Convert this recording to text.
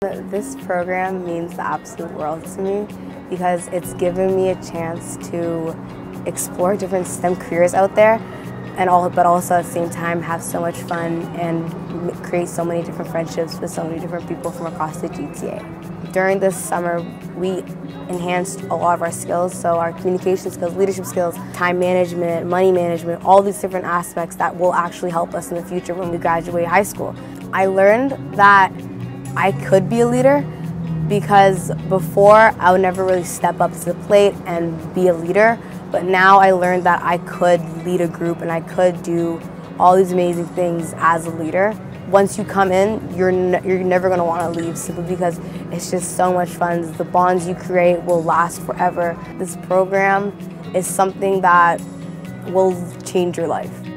This program means the absolute world to me because it's given me a chance to explore different STEM careers out there, but also at the same time have so much fun and create so many different friendships with so many different people from across the GTA. During this summer, we enhanced a lot of our skills, so our communication skills, leadership skills, time management, money management, all these different aspects that will actually help us in the future when we graduate high school. I learned that I could be a leader because before I would never really step up to the plate and be a leader, but now I learned that I could lead a group and I could do all these amazing things as a leader. Once you come in, you're never going to want to leave simply because it's just so much fun. The bonds you create will last forever. This program is something that will change your life.